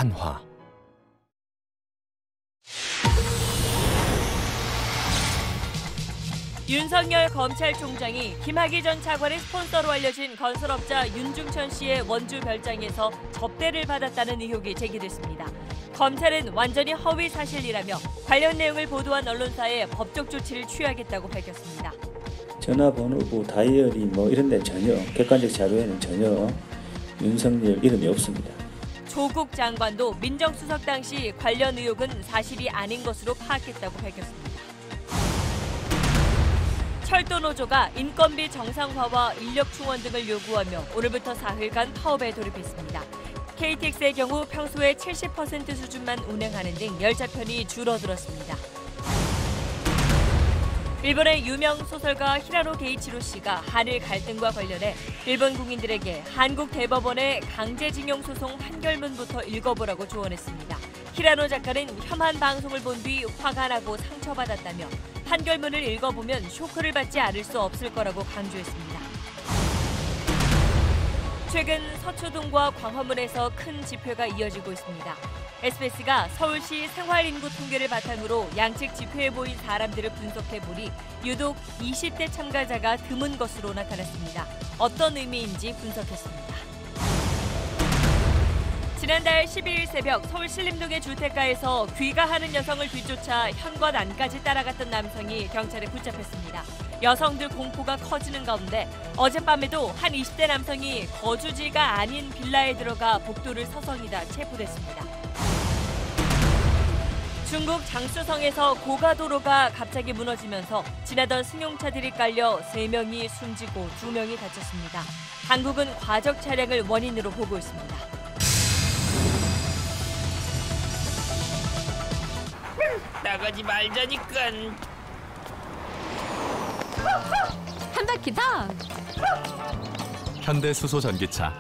한화. 윤석열 검찰총장이 김학의 전 차관의 스폰서로 알려진 건설업자 윤중천 씨의 원주 별장에서 접대를 받았다는 의혹이 제기됐습니다. 검찰은 완전히 허위 사실이라며 관련 내용을 보도한 언론사에 법적 조치를 취하겠다고 밝혔습니다. 전화번호부, 다이어리 이런 데 전혀 객관적 자료에는 전혀 윤석열 이름이 없습니다. 조국 장관도 민정수석 당시 관련 의혹은 사실이 아닌 것으로 파악했다고 밝혔습니다. 철도노조가 인건비 정상화와 인력 충원 등을 요구하며 오늘부터 사흘간 파업에 돌입했습니다. KTX의 경우 평소의 70% 수준만 운행하는 등 열차 편이 줄어들었습니다. 일본의 유명 소설가 히라노 게이치로 씨가 한일 갈등과 관련해 일본 국민들에게 한국 대법원의 강제징용 소송 판결문부터 읽어보라고 조언했습니다. 히라노 작가는 혐한 방송을 본 뒤 화가 나고 상처받았다며 판결문을 읽어보면 쇼크를 받지 않을 수 없을 거라고 강조했습니다. 최근 서초동과 광화문에서 큰 집회가 이어지고 있습니다. SBS가 서울시 생활인구 통계를 바탕으로 양측 집회에 모인 사람들을 분석해보니 유독 20대 참가자가 드문 것으로 나타났습니다. 어떤 의미인지 분석했습니다. 지난달 12일 새벽 서울 신림동의 주택가에서 귀가하는 여성을 뒤쫓아 현관 안까지 따라갔던 남성이 경찰에 붙잡혔습니다. 여성들 공포가 커지는 가운데 어젯밤에도 한 20대 남성이 거주지가 아닌 빌라에 들어가 복도를 서성이다 체포됐습니다. 중국 장쑤성에서 고가도로가 갑자기 무너지면서 지나던 승용차들이 깔려 3명이 숨지고 2명이 다쳤습니다. 당국은 과적 차량을 원인으로 보고 있습니다. 나가지 말자니까. 한 바퀴 더. 현대수소 전기차.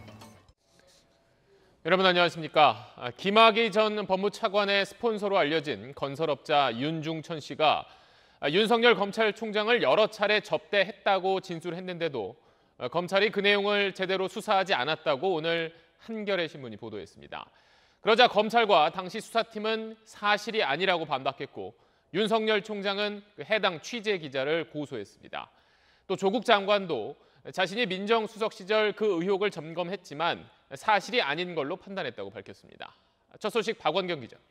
여러분 안녕하십니까? 김학의 전 법무차관의 스폰서로 알려진 건설업자 윤중천 씨가 윤석열 검찰총장을 여러 차례 접대했다고 진술했는데도 검찰이 그 내용을 제대로 수사하지 않았다고 오늘 한겨레 신문이 보도했습니다. 그러자 검찰과 당시 수사팀은 사실이 아니라고 반박했고 윤석열 총장은 해당 취재 기자를 고소했습니다. 또 조국 장관도 자신이 민정수석 시절 그 의혹을 점검했지만 사실이 아닌 걸로 판단했다고 밝혔습니다. 첫 소식 박원경 기자입니다.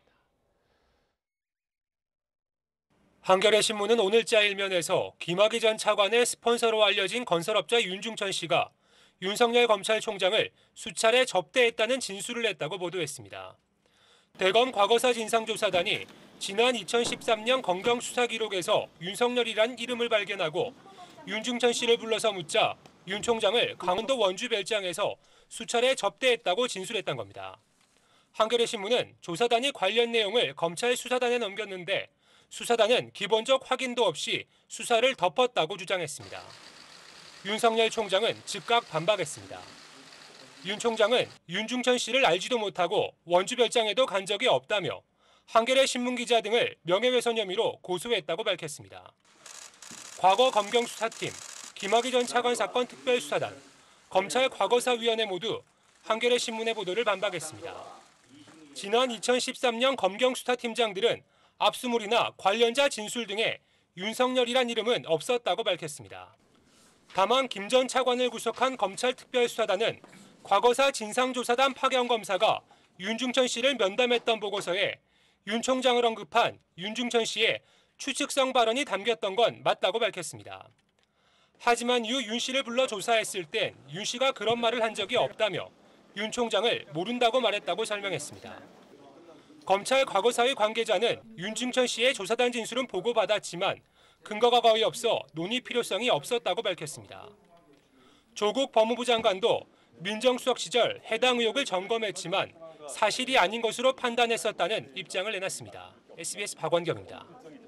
한겨레 신문은 오늘자 일면에서 김학의 전 차관의 스폰서로 알려진 건설업자 윤중천 씨가 윤석열 검찰총장을 수차례 접대했다는 진술을 했다고 보도했습니다. 대검 과거사 진상조사단이 지난 2013년 검경 수사 기록에서 윤석열이란 이름을 발견하고 윤중천 씨를 불러서 묻자 윤 총장을 강원도 원주 별장에서 수차례 접대했다고 진술했던 겁니다. 한겨레 신문은 조사단이 관련 내용을 검찰 수사단에 넘겼는데 수사단은 기본적 확인도 없이 수사를 덮었다고 주장했습니다. 윤석열 총장은 즉각 반박했습니다. 윤 총장은 윤중천 씨를 알지도 못하고 원주 별장에도 간 적이 없다며 한겨레 신문 기자 등을 명예훼손 혐의로 고소했다고 밝혔습니다. 과거 검경수사팀, 김학의 전 차관 사건 특별수사단, 검찰 과거사위원회 모두 한겨레 신문의 보도를 반박했습니다. 지난 2013년 검경수사팀장들은 압수물이나 관련자 진술 등에 윤석열이란 이름은 없었다고 밝혔습니다. 다만 김 전 차관을 구속한 검찰 특별수사단은 과거사 진상조사단 파견검사가 윤중천 씨를 면담했던 보고서에 윤 총장을 언급한 윤중천 씨의 추측성 발언이 담겼던 건 맞다고 밝혔습니다. 하지만 이후 윤 씨를 불러 조사했을 땐 윤 씨가 그런 말을 한 적이 없다며 윤 총장을 모른다고 말했다고 설명했습니다. 검찰 과거사의 관계자는 윤중천 씨의 조사단 진술은 보고받았지만 근거가 거의 없어 논의 필요성이 없었다고 밝혔습니다. 조국 법무부 장관도 민정수석 시절 해당 의혹을 점검했지만 사실이 아닌 것으로 판단했었다는 입장을 내놨습니다. SBS 박원경입니다.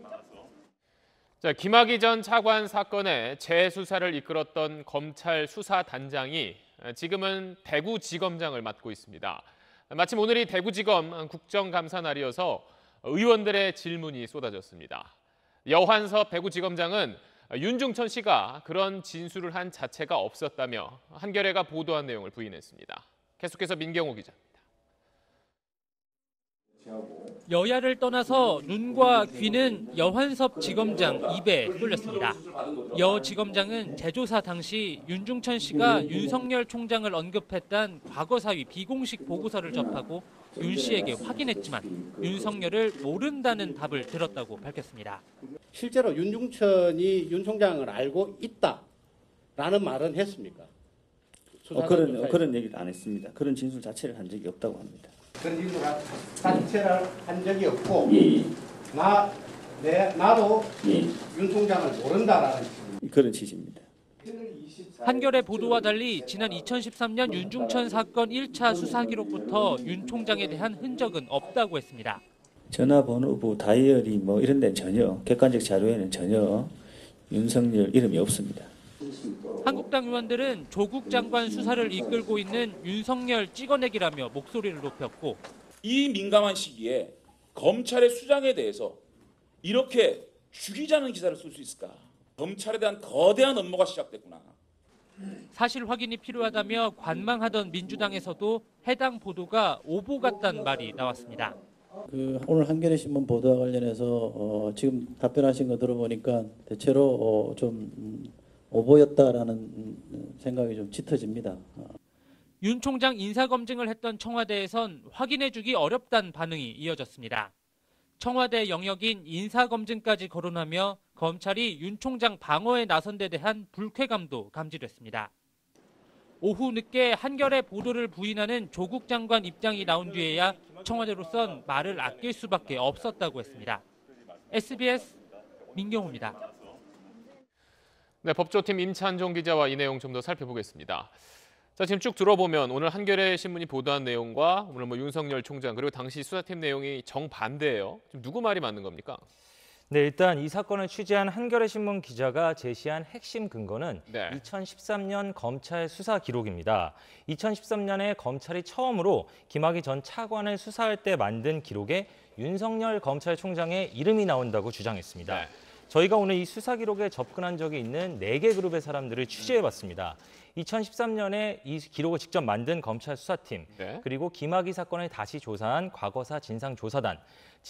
김학의 전 차관 사건의 재수사를 이끌었던 검찰 수사단장이 지금은 대구지검장을 맡고 있습니다. 마침 오늘이 대구지검 국정감사 날이어서 의원들의 질문이 쏟아졌습니다. 여환섭 대구지검장은 윤중천 씨가 그런 진술을 한 자체가 없었다며 한겨레가 보도한 내용을 부인했습니다. 계속해서 민경호 기자입니다. 여야를 떠나서 눈과 귀는 여환섭 지검장 입에 쏠렸습니다. 여 지검장은 재조사 당시 윤중천 씨가 윤석열 총장을 언급했던 과거 사위 비공식 보고서를 접하고 윤 씨에게 확인했지만 윤석열을 모른다는 답을 들었다고 밝혔습니다. 실제로 윤중천이 윤 총장을 알고 있다라는 말은 했습니까? 그런 얘기를 안 했습니다. 그런 진술 자체를 한 적이 없다고 합니다. 그런 진술 자체를 한 적이 없고 예. 나도 예. 윤 총장을 모른다라는 그런 취지입니다. 한겨레 보도와 달리 지난 2013년 윤중천 사건 1차 수사 기록부터 윤 총장에 대한 흔적은 없다고 했습니다. 전화번호부, 다이어리 뭐 이런 데는 전혀 객관적 자료에는 전혀 윤석열 이름이 없습니다. 한국당 의원들은 조국 장관 수사를 이끌고 있는 윤석열 찍어내기라며 목소리를 높였고 이 민감한 시기에 검찰의 수장에 대해서 이렇게 죽이자는 기사를 쓸 수 있을까? 검찰에 대한 거대한 업무가 시작됐구나. 사실 확인이 필요하다며 관망하던 민주당에서도 해당 보도가 오보 같다는 말이 나왔습니다. 오늘 한겨레 신문 보도와 관련해서 지금 답변하신 거 들어보니까 대체로 좀 오보였다라는 생각이 좀 짙어집니다. 윤 총장 인사검증을 했던 청와대에선 확인해주기 어렵다는 반응이 이어졌습니다. 청와대 영역인 인사검증까지 거론하며 검찰이 윤 총장 방어에 나선 데 대한 불쾌감도 감지됐습니다. 오후 늦게 한겨레 보도를 부인하는 조국 장관 입장이 나온 뒤에야 청와대로선 말을 아낄 수밖에 없었다고 했습니다. SBS 민경호입니다. 네, 법조팀 임찬종 기자와 이 내용 좀 더 살펴보겠습니다. 자, 지금 쭉 들어보면 오늘 한겨레 신문이 보도한 내용과 오늘 윤석열 총장 그리고 당시 수사팀 내용이 정반대예요. 지금 누구 말이 맞는 겁니까? 네, 일단 이 사건을 취재한 한겨레 신문 기자가 제시한 핵심 근거는 2013년 검찰 수사 기록입니다. 2013년에 검찰이 처음으로 김학의 전 차관을 수사할 때 만든 기록에 윤석열 검찰총장의 이름이 나온다고 주장했습니다. 저희가 오늘 이 수사 기록에 접근한 적이 있는 4개 그룹의 사람들을 취재해봤습니다. 2013년에 이 기록을 직접 만든 검찰 수사팀, 그리고 김학의 사건을 다시 조사한 과거사 진상조사단,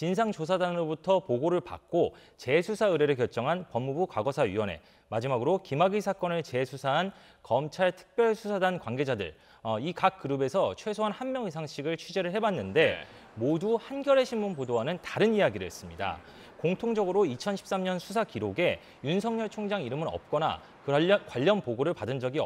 진상조사단으로부터 보고를 받고 재수사 의뢰를 결정한 법무부 과거사위원회, 마지막으로 김학의 사건을 재수사한 검찰 특별수사단 관계자들, 이 각 그룹에서 최소한 1명 이상씩을 취재를 해봤는데 모두 한겨레 신문 보도와는 다른 이야기를 했습니다. 공통적으로 2013년 수사 기록에 윤석열 총장 이름은 없거나 관련 보고를 받은 적이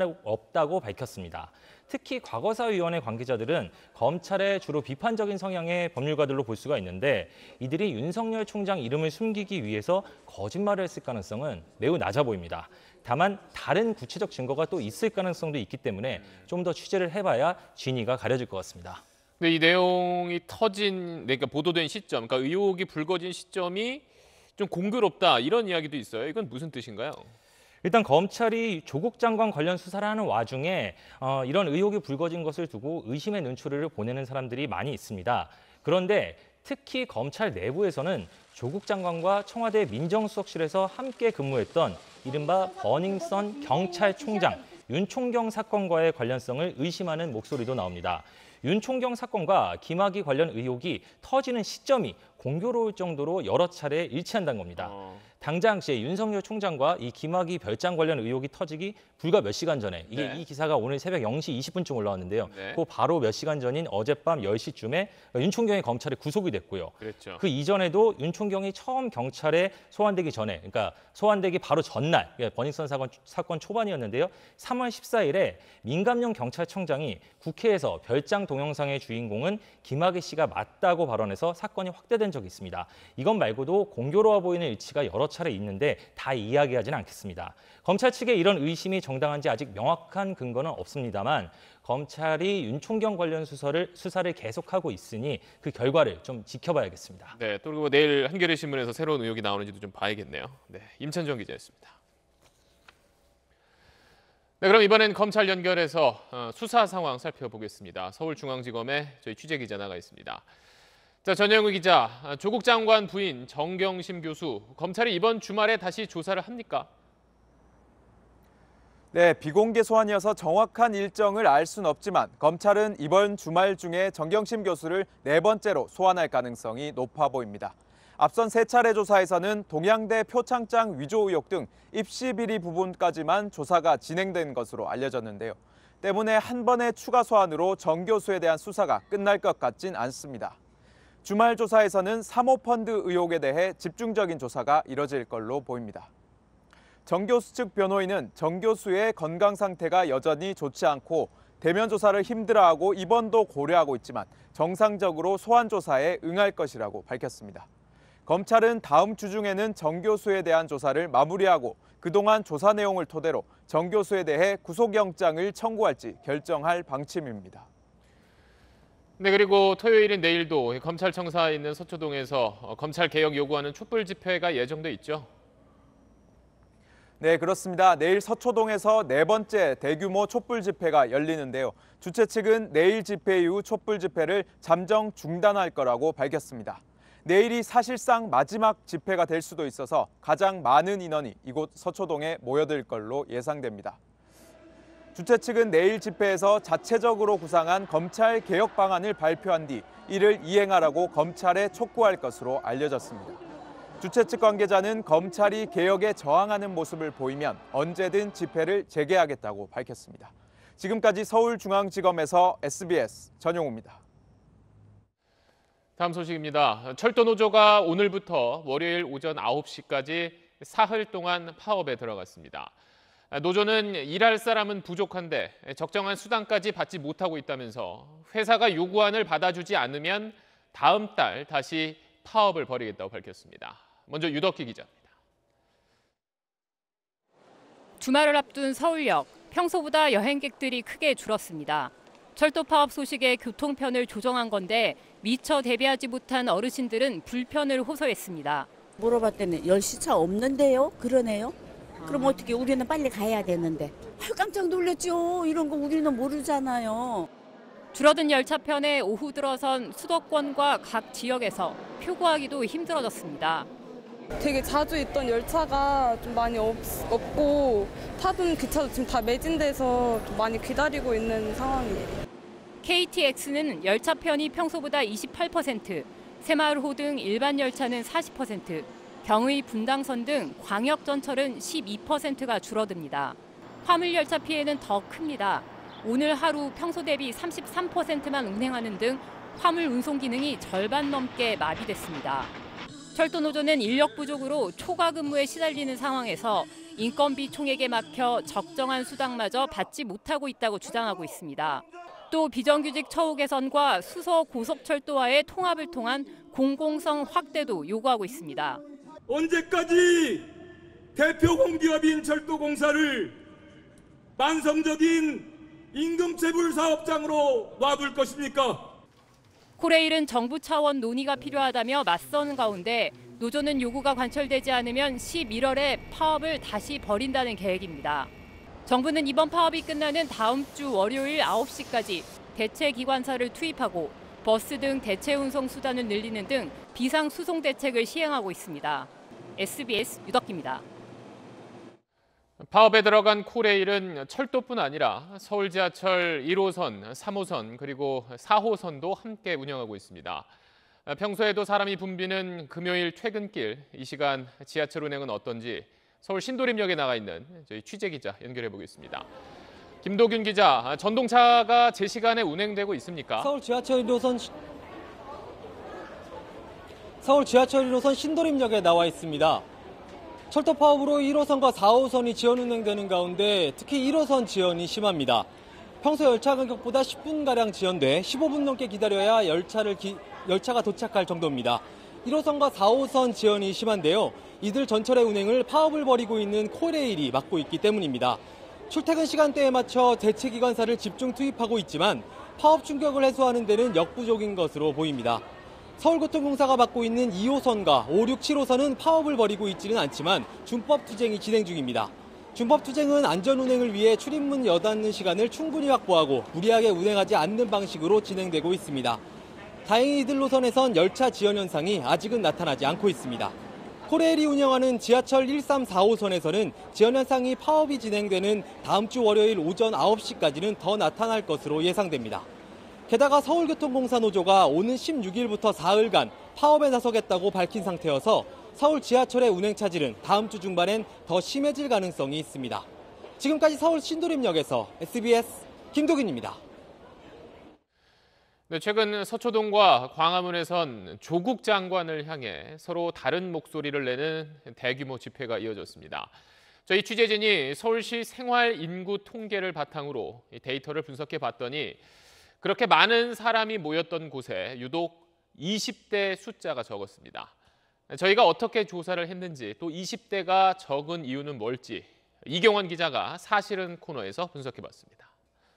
없다고 밝혔습니다. 특히 과거사위원회 관계자들은 검찰의 주로 비판적인 성향의 법률가들로 볼 수가 있는데 이들이 윤석열 총장 이름을 숨기기 위해서 거짓말을 했을 가능성은 매우 낮아 보입니다. 다만 다른 구체적 증거가 또 있을 가능성도 있기 때문에 좀 더 취재를 해봐야 진위가 가려질 것 같습니다. 근데 이 내용이 그러니까 보도된 시점, 그러니까 의혹이 불거진 시점이 좀 공교롭다 이런 이야기도 있어요. 이건 무슨 뜻인가요? 일단 검찰이 조국 장관 관련 수사를 하는 와중에 이런 의혹이 불거진 것을 두고 의심의 눈초리를 보내는 사람들이 많이 있습니다. 그런데 특히 검찰 내부에서는 조국 장관과 청와대 민정수석실에서 함께 근무했던 이른바 버닝썬 경찰총장 윤총경 사건과의 관련성을 의심하는 목소리도 나옵니다. 윤 총경 사건과 김학의 관련 의혹이 터지는 시점이 공교로울 정도로 여러 차례 일치한다는 겁니다. 당장 윤석열 총장과 이 김학의 별장 관련 의혹이 터지기 불과 몇 시간 전에 이 기사가 오늘 새벽 0시 20분쯤 올라왔는데요. 그 바로 몇 시간 전인 어젯밤 10시쯤에 윤 총경이 검찰에 구속이 됐고요. 그 이전에도 윤 총경이 처음 경찰에 소환되기 전에, 그러니까 소환되기 바로 전날, 버닝썬 사건 초반이었는데요. 3월 14일에 민감용 경찰청장이 국회에서 별장 동영상의 주인공은 김학의 씨가 맞다고 발언해서 사건이 확대된 적이 있습니다. 이것 말고도 공교로워 보이는 일치가 여러 차례 있는데 다 이야기하지는 않겠습니다. 검찰 측의 이런 의심이 정당한지 아직 명확한 근거는 없습니다만 검찰이 윤 총경 관련 수사를 계속하고 있으니 그 결과를 좀 지켜봐야겠습니다. 네, 또 그리고 내일 한겨레 신문에서 새로운 의혹이 나오는지도 좀 봐야겠네요. 네, 임찬정 기자였습니다. 네, 그럼 이번엔 검찰 연결해서 수사 상황 살펴보겠습니다. 서울중앙지검에 저희 취재 기자 나가 있습니다. 자, 전영우 기자, 조국 장관 부인 정경심 교수, 검찰이 이번 주말에 다시 조사를 합니까? 네, 비공개 소환이어서 정확한 일정을 알 수는 없지만 검찰은 이번 주말 중에 정경심 교수를 4번째로 소환할 가능성이 높아 보입니다. 앞선 3차례 조사에서는 동양대 표창장 위조 의혹 등 입시 비리 부분까지만 조사가 진행된 것으로 알려졌는데요. 때문에 한 번의 추가 소환으로 정 교수에 대한 수사가 끝날 것 같진 않습니다. 주말 조사에서는 사모펀드 의혹에 대해 집중적인 조사가 이뤄질 걸로 보입니다. 정 교수 측 변호인은 정 교수의 건강 상태가 여전히 좋지 않고 대면 조사를 힘들어하고 입원도 고려하고 있지만 정상적으로 소환 조사에 응할 것이라고 밝혔습니다. 검찰은 다음 주 중에는 정 교수에 대한 조사를 마무리하고 그동안 조사 내용을 토대로 정 교수에 대해 구속영장을 청구할지 결정할 방침입니다. 네, 그리고 토요일인 내일도 검찰청사에 있는 서초동에서 검찰 개혁 요구하는 촛불 집회가 예정돼 있죠. 네, 그렇습니다. 내일 서초동에서 4번째 대규모 촛불 집회가 열리는데요. 주최 측은 내일 집회 이후 촛불 집회를 잠정 중단할 거라고 밝혔습니다. 내일이 사실상 마지막 집회가 될 수도 있어서 가장 많은 인원이 이곳 서초동에 모여들 걸로 예상됩니다. 주최 측은 내일 집회에서 자체적으로 구상한 검찰 개혁 방안을 발표한 뒤 이를 이행하라고 검찰에 촉구할 것으로 알려졌습니다. 주최 측 관계자는 검찰이 개혁에 저항하는 모습을 보이면 언제든 집회를 재개하겠다고 밝혔습니다. 지금까지 서울중앙지검에서 SBS 전용우입니다. 다음 소식입니다. 철도노조가 오늘부터 월요일 오전 9시까지 사흘 동안 파업에 들어갔습니다. 노조는 일할 사람은 부족한데 적정한 수당까지 받지 못하고 있다면서 회사가 요구안을 받아주지 않으면 다음 달 다시 파업을 벌이겠다고 밝혔습니다. 먼저 유덕기 기자입니다. 주말을 앞둔 서울역, 평소보다 여행객들이 크게 줄었습니다. 철도 파업 소식에 교통편을 조정한 건데 미처 대비하지 못한 어르신들은 불편을 호소했습니다. 물어봤더니 10시차 없는데요? 그러네요. 그럼 어떻게 우리는 빨리 가야 되는데. 깜짝 놀랐죠. 이런 거 우리는 모르잖아요. 줄어든 열차편에 오후 들어선 수도권과 각 지역에서 표구하기도 힘들어졌습니다. 되게 자주 있던 열차가 좀 많이 없고 타던 기차도 지금 다 매진돼서 좀 많이 기다리고 있는 상황이에요. KTX는 열차편이 평소보다 28%, 새마을호 등 일반 열차는 40%, 경의 분당선 등 광역전철은 12%가 줄어듭니다. 화물열차 피해는 더 큽니다. 오늘 하루 평소 대비 33%만 운행하는 등 화물 운송 기능이 절반 넘게 마비됐습니다. 철도노조는 인력 부족으로 초과 근무에 시달리는 상황에서 인건비 총액에 막혀 적정한 수당마저 받지 못하고 있다고 주장하고 있습니다. 또 비정규직 처우 개선과 수서 고속철도와의 통합을 통한 공공성 확대도 요구하고 있습니다. 언제까지 대표 공기업인 철도공사를 만성적인 임금체불 사업장으로 놔둘 것입니까? 코레일은 정부 차원 논의가 필요하다며 맞서는 가운데 노조는 요구가 관철되지 않으면 11월에 파업을 다시 벌인다는 계획입니다. 정부는 이번 파업이 끝나는 다음 주 월요일 9시까지 대체 기관사를 투입하고 버스 등 대체 운송 수단을 늘리는 등 비상 수송 대책을 시행하고 있습니다. SBS 유덕기입니다. 파업에 들어간 코레일은 철도뿐 아니라 서울 지하철 1호선, 3호선 그리고 4호선도 함께 운영하고 있습니다. 평소에도 사람이 붐비는 금요일 퇴근길, 이 시간 지하철 운행은 어떤지 서울 신도림역에 나가 있는 저희 취재 기자 연결해 보겠습니다. 김도균 기자, 전동차가 제 시간에 운행되고 있습니까? 서울 지하철 1호선 신도림역에 나와 있습니다. 철도 파업으로 1호선과 4호선이 지연 운행되는 가운데 특히 1호선 지연이 심합니다. 평소 열차 간격보다 10분가량 지연돼 15분 넘게 기다려야 열차가 도착할 정도입니다. 1호선과 4호선 지연이 심한데요. 이들 전철의 운행을 파업을 벌이고 있는 코레일이 맡고 있기 때문입니다. 출퇴근 시간대에 맞춰 대체기관사를 집중 투입하고 있지만 파업 충격을 해소하는 데는 역부족인 것으로 보입니다. 서울교통공사가 맡고 있는 2호선과 5, 6, 7호선은 파업을 벌이고 있지는 않지만 준법 투쟁이 진행 중입니다. 준법 투쟁은 안전운행을 위해 출입문 여닫는 시간을 충분히 확보하고 무리하게 운행하지 않는 방식으로 진행되고 있습니다. 다행히 이들 노선에선 열차 지연 현상이 아직은 나타나지 않고 있습니다. 코레일이 운영하는 지하철 13, 4호선에서는 지연 현상이 파업이 진행되는 다음 주 월요일 오전 9시까지는 더 나타날 것으로 예상됩니다. 게다가 서울교통공사 노조가 오는 16일부터 사흘간 파업에 나서겠다고 밝힌 상태여서 서울 지하철의 운행 차질은 다음 주 중반엔 더 심해질 가능성이 있습니다. 지금까지 서울 신도림역에서 SBS 김도균입니다. 네, 최근 서초동과 광화문에선 조국 장관을 향해 서로 다른 목소리를 내는 대규모 집회가 이어졌습니다. 저희 취재진이 서울시 생활 인구 통계를 바탕으로 데이터를 분석해 봤더니 그렇게 많은 사람이 모였던 곳에 유독 20대 숫자가 적었습니다. 저희가 어떻게 조사를 했는지 또 20대가 적은 이유는 뭘지 이경원 기자가 사실은 코너에서 분석해 봤습니다.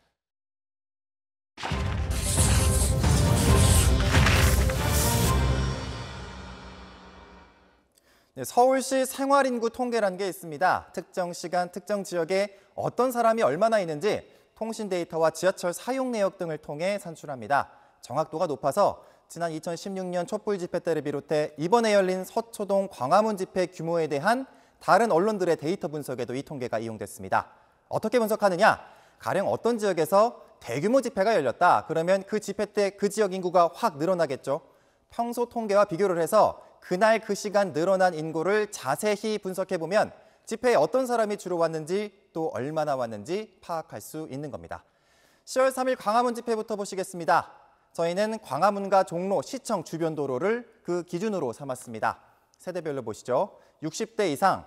네, 서울시 생활인구 통계라는 게 있습니다. 특정 시간, 특정 지역에 어떤 사람이 얼마나 있는지 통신 데이터와 지하철 사용 내역 등을 통해 산출합니다. 정확도가 높아서 지난 2016년 촛불 집회 때를 비롯해 이번에 열린 서초동 광화문 집회 규모에 대한 다른 언론들의 데이터 분석에도 이 통계가 이용됐습니다. 어떻게 분석하느냐? 가령 어떤 지역에서 대규모 집회가 열렸다. 그러면 그 집회 때 그 지역 인구가 확 늘어나겠죠. 평소 통계와 비교를 해서 그날 그 시간 늘어난 인구를 자세히 분석해보면 집회에 어떤 사람이 주로 왔는지 또 얼마나 왔는지 파악할 수 있는 겁니다. 10월 3일 광화문 집회부터 보시겠습니다. 저희는 광화문과 종로, 시청 주변 도로를 그 기준으로 삼았습니다. 세대별로 보시죠. 60대 이상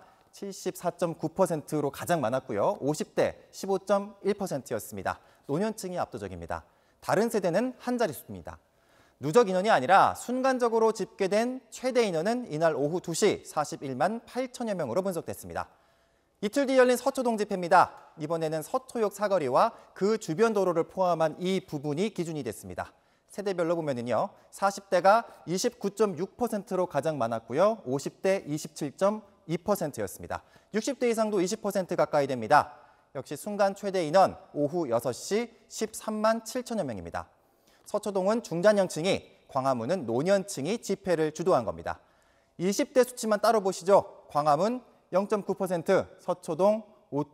74.9%로 가장 많았고요. 50대 15.1%였습니다. 노년층이 압도적입니다. 다른 세대는 한 자릿수입니다. 누적 인원이 아니라 순간적으로 집계된 최대 인원은 이날 오후 2시 41만 8천여 명으로 분석됐습니다. 이틀 뒤 열린 서초동 집회입니다. 이번에는 서초역 사거리와 그 주변 도로를 포함한 이 부분이 기준이 됐습니다. 세대별로 보면은요, 40대가 29.6%로 가장 많았고요. 50대 27.2%였습니다. 60대 이상도 20% 가까이 됩니다. 역시 순간 최대 인원 오후 6시 13만 7천여 명입니다. 서초동은 중장년층이, 광화문은 노년층이 집회를 주도한 겁니다. 20대 수치만 따로 보시죠. 광화문 0.9%, 서초동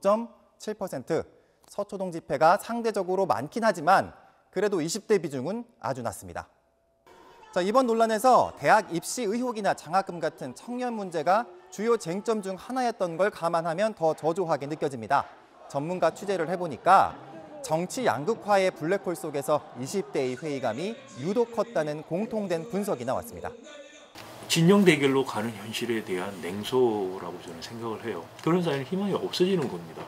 5.7%. 서초동 집회가 상대적으로 많긴 하지만 그래도 20대 비중은 아주 낮습니다. 자, 이번 논란에서 대학 입시 의혹이나 장학금 같은 청년 문제가 주요 쟁점 중 하나였던 걸 감안하면 더 저조하게 느껴집니다. 전문가 취재를 해보니까 정치 양극화의 블랙홀 속에서 20대의 회의감이 유독 컸다는 공통된 분석이 나왔습니다. 진영 대결로 가는 현실에 대한 냉소라고 저는 생각을 해요. 그런 사이는 희망이 없어지는 겁니다.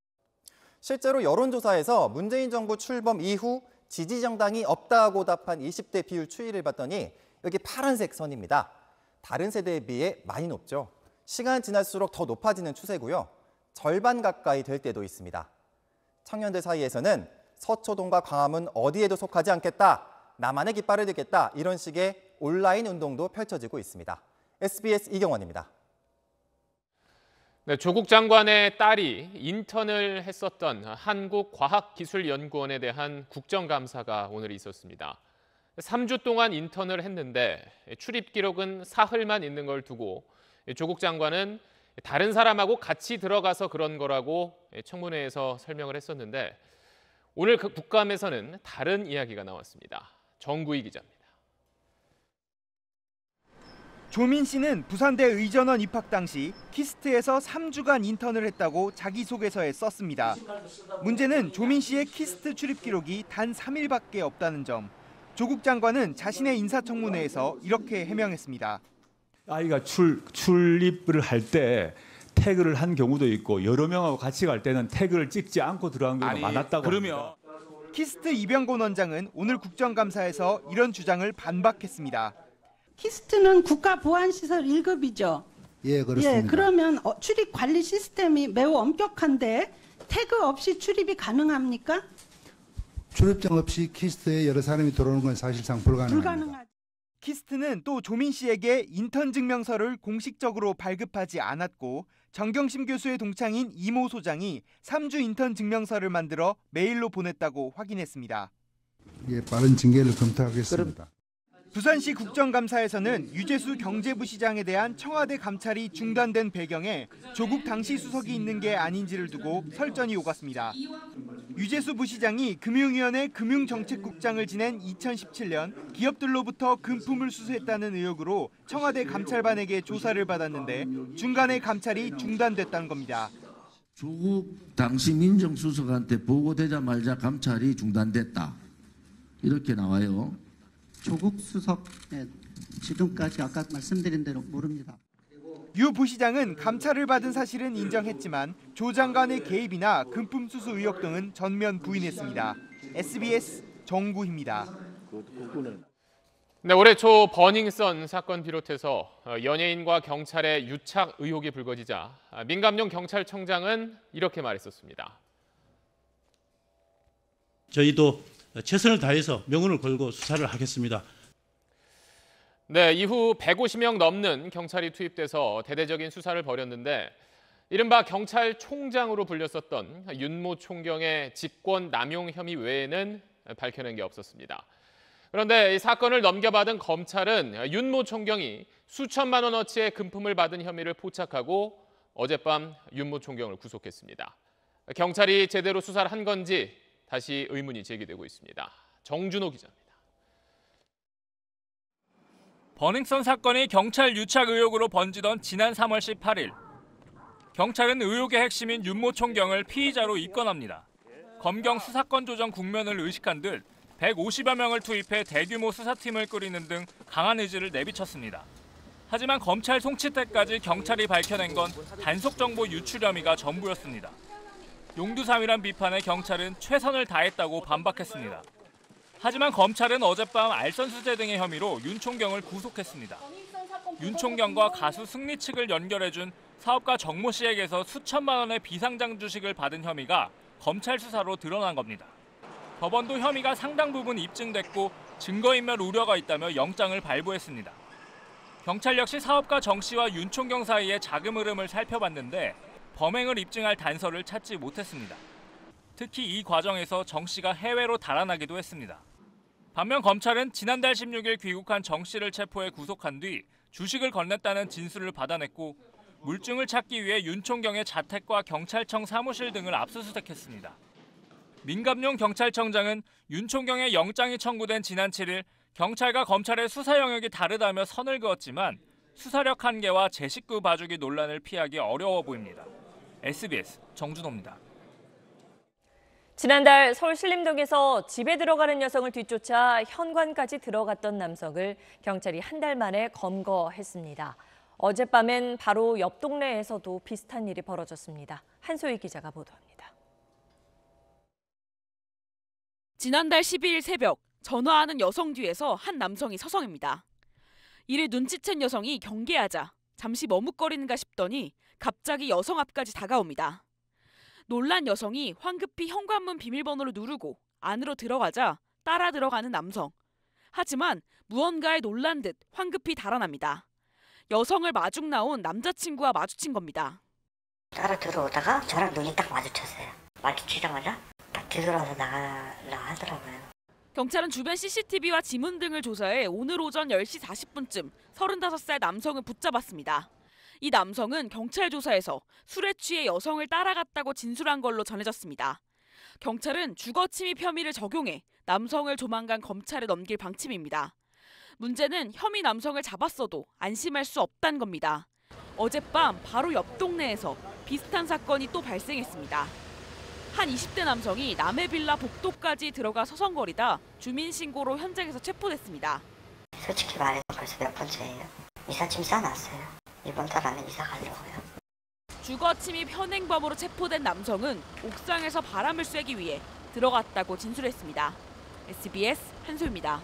실제로 여론조사에서 문재인 정부 출범 이후 지지 정당이 없다고 답한 20대 비율 추이를 봤더니 여기 파란색 선입니다. 다른 세대에 비해 많이 높죠. 시간 지날수록 더 높아지는 추세고요. 절반 가까이 될 때도 있습니다. 청년들 사이에서는 서초동과 광화문 어디에도 속하지 않겠다, 나만의 깃발을 들겠다, 이런 식의 온라인 운동도 펼쳐지고 있습니다. SBS 이경원입니다. 네, 조국 장관의 딸이 인턴을 했었던 한국과학기술연구원에 대한 국정감사가 오늘 있었습니다. 3주 동안 인턴을 했는데 출입 기록은 사흘만 있는 걸 두고 조국 장관은 다른 사람하고 같이 들어가서 그런 거라고 청문회에서 설명을 했었는데 오늘 그 국감에서는 다른 이야기가 나왔습니다. 정구희 기자입니다. 조민 씨는 부산대 의전원 입학 당시 키스트에서 3주간 인턴을 했다고 자기소개서에 썼습니다. 문제는 조민 씨의 키스트 출입 기록이 단 3일밖에 없다는 점. 조국 장관은 자신의 인사청문회에서 이렇게 해명했습니다. 아이가 출입을 할 때 태그를 한 경우도 있고 여러 명하고 같이 갈 때는 태그를 찍지 않고 들어간 경우가 많았다고 합니다. 키스트 이병곤 원장은 오늘 국정감사에서 이런 주장을 반박했습니다. 키스트는 국가보안시설 1급이죠. 예, 그렇습니다. 예, 그러면 출입 관리 시스템이 매우 엄격한데 태그 없이 출입이 가능합니까? 출입증 없이 키스트에 여러 사람이 들어오는 건 사실상 불가능합니다. 키스트는 또 조민 씨에게 인턴 증명서를 공식적으로 발급하지 않았고 정경심 교수의 동창인 이모 소장이 3주 인턴 증명서를 만들어 메일로 보냈다고 확인했습니다. 예, 빠른 징계를 검토하겠습니다. 부산시 국정감사에서는 유재수 경제부시장에 대한 청와대 감찰이 중단된 배경에 조국 당시 수석이 있는 게 아닌지를 두고 설전이 오갔습니다. 유재수 부시장이 금융위원회 금융정책국장을 지낸 2017년 기업들로부터 금품을 수수했다는 의혹으로 청와대 감찰반에게 조사를 받았는데 중간에 감찰이 중단됐다는 겁니다. 조국 당시 민정수석한테 보고되자마자 감찰이 중단됐다. 이렇게 나와요. 조국 수석 지금까지 아까 말씀드린 대로 모릅니다. 유 부시장은 감찰을 받은 사실은 인정했지만 조 장관의 개입이나 금품 수수 의혹 등은 전면 부인했습니다. SBS 정구희입니다. 네, 올해 초 버닝썬 사건 비롯해서 연예인과 경찰의 유착 의혹이 불거지자 민감용 경찰청장은 이렇게 말했었습니다. 저희도 최선을 다해서 명운을 걸고 수사를 하겠습니다. 네, 이후 150명 넘는 경찰이 투입돼서 대대적인 수사를 벌였는데 이른바 경찰총장으로 불렸었던 윤모 총경의 직권 남용 혐의 외에는 밝혀낸 게 없었습니다. 그런데 이 사건을 넘겨받은 검찰은 윤모 총경이 수천만 원어치의 금품을 받은 혐의를 포착하고 어젯밤 윤모 총경을 구속했습니다. 경찰이 제대로 수사를 한 건지 다시 의문이 제기되고 있습니다. 정준호 기자입니다. 버닝썬 사건이 경찰 유착 의혹으로 번지던 지난 3월 18일. 경찰은 의혹의 핵심인 윤모 총경을 피의자로 입건합니다. 검경 수사권 조정 국면을 의식한 듯 150여 명을 투입해 대규모 수사팀을 꾸리는 등 강한 의지를 내비쳤습니다. 하지만 검찰 송치 때까지 경찰이 밝혀낸 건 단속 정보 유출 혐의가 전부였습니다. 용두사미란 비판에 경찰은 최선을 다했다고 반박했습니다. 하지만 검찰은 어젯밤 알선수재 등의 혐의로 윤 총경을 구속했습니다. 윤 총경과 가수 승리 측을 연결해준 사업가 정모 씨에게서 수천만 원의 비상장 주식을 받은 혐의가 검찰 수사로 드러난 겁니다. 법원도 혐의가 상당 부분 입증됐고 증거인멸 우려가 있다며 영장을 발부했습니다. 경찰 역시 사업가 정 씨와 윤 총경 사이의 자금 흐름을 살펴봤는데 범행을 입증할 단서를 찾지 못했습니다. 특히 이 과정에서 정 씨가 해외로 달아나기도 했습니다. 반면 검찰은 지난달 16일 귀국한 정 씨를 체포해 구속한 뒤 주식을 건넸다는 진술을 받아냈고 물증을 찾기 위해 윤 총경의 자택과 경찰청 사무실 등을 압수수색했습니다. 민감용 경찰청장은 윤 총경의 영장이 청구된 지난 7일 경찰과 검찰의 수사 영역이 다르다며 선을 그었지만 수사력 한계와 제 식구 봐주기 논란을 피하기 어려워 보입니다. SBS 정준호입니다. 지난달 서울 신림동에서 집에 들어가는 여성을 뒤쫓아 현관까지 들어갔던 남성을 경찰이 한 달 만에 검거했습니다. 어젯밤엔 바로 옆 동네에서도 비슷한 일이 벌어졌습니다. 한소희 기자가 보도합니다. 지난달 12일 새벽 전화하는 여성 뒤에서 한 남성이 서성입니다. 이를 눈치챈 여성이 경계하자 잠시 머뭇거리는가 싶더니 갑자기 여성 앞까지 다가옵니다. 놀란 여성이 황급히 현관문 비밀번호를 누르고 안으로 들어가자 따라 들어가는 남성. 하지만 무언가에 놀란 듯 황급히 달아납니다. 여성을 마중 나온 남자친구와 마주친 겁니다. 따라 들어오다가 저랑 눈이 딱 마주쳤어요. 마주치자마자 딱 뒤돌아서 나가려 하더라고요. 경찰은 주변 CCTV와 지문 등을 조사해 오늘 오전 10시 40분쯤 35살 남성을 붙잡았습니다. 이 남성은 경찰 조사에서 술에 취해 여성을 따라갔다고 진술한 걸로 전해졌습니다. 경찰은 주거침입 혐의를 적용해 남성을 조만간 검찰에 넘길 방침입니다. 문제는 혐의 남성을 잡았어도 안심할 수 없다는 겁니다. 어젯밤 바로 옆 동네에서 비슷한 사건이 또 발생했습니다. 한 20대 남성이 남의 빌라 복도까지 들어가 서성거리다 주민신고로 현장에서 체포됐습니다. 솔직히 말해서 벌써 몇 번째예요. 이삿짐 싸놨어요. 이번 달 안에 이사 가려고요. 주거침입 현행범으로 체포된 남성은 옥상에서 바람을 쐬기 위해 들어갔다고 진술했습니다. SBS 한소희입니다.